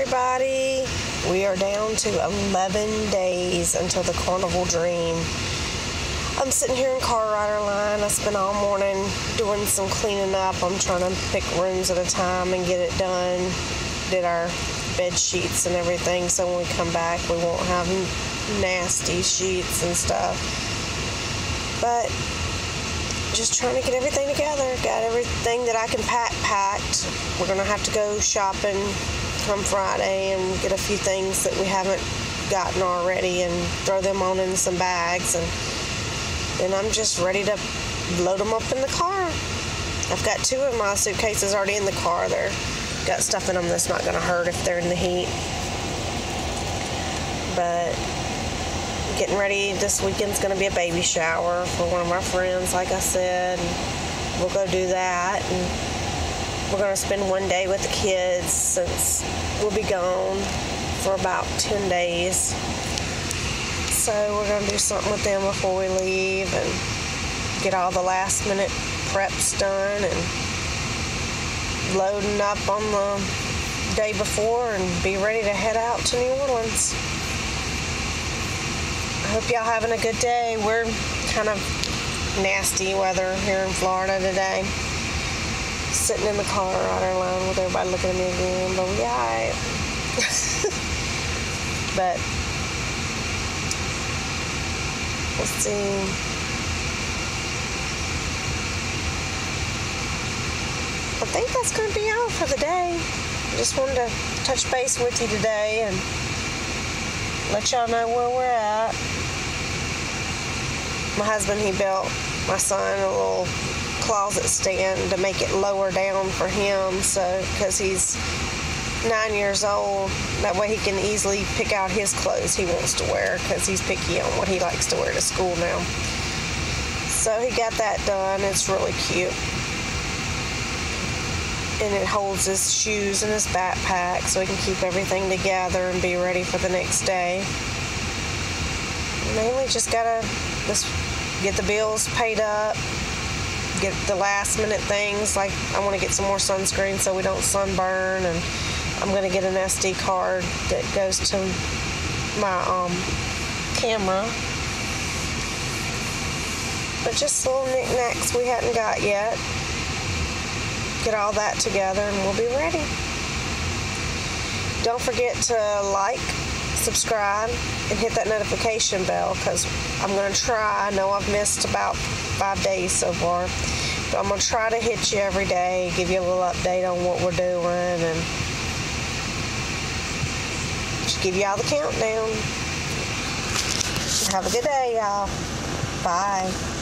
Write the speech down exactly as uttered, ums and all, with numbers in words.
everybody. We are down to eleven days until the Carnival Dream. I'm sitting here in Car Rider Line. I spent all morning doing some cleaning up. I'm trying to pick rooms at a time and get it done. Did our bed sheets and everything, so when we come back we won't have nasty sheets and stuff. But just trying to get everything together. Got everything that I can pack packed. We're going to have to go shopping come Friday and get a few things that we haven't gotten already and throw them on in some bags. And then I'm just ready to load them up in the car. I've got two of my suitcases already in the car. They're got stuff in them that's not going to hurt if they're in the heat. But getting ready, this weekend's going to be a baby shower for one of our friends, like I said. And we'll go do that. And we're going to spend one day with the kids since we'll be gone for about ten days. So we're going to do something with them before we leave and get all the last minute preps done and loading up on the day before and be ready to head out to New Orleans. I hope y'all having a good day. We're kind of nasty weather here in Florida today. Sitting in the Car Rider Line with everybody looking at me again, but we alright. But let's see. I think that's going to be all for the day. I just wanted to touch base with you today and let y'all know where we're at. My husband, he built my son a little closet stand to make it lower down for him, so because he's nine years old, that way he can easily pick out his clothes he wants to wear because he's picky on what he likes to wear to school now. So he got that done. It's really cute. And it holds his shoes and his backpack so he can keep everything together and be ready for the next day. Mainly just gotta just get the bills paid up, get the last minute things, like I want to get some more sunscreen so we don't sunburn, and I'm going to get an S D card that goes to my um, camera. But just little knickknacks we hadn't got yet. Get all that together and we'll be ready. Don't forget to like, subscribe, and hit that notification bell because I'm going to try. I know I've missed about five days so far, but I'm going to try to hit you every day, give you a little update on what we're doing, and just give you all the countdown. Have a good day, y'all. Bye.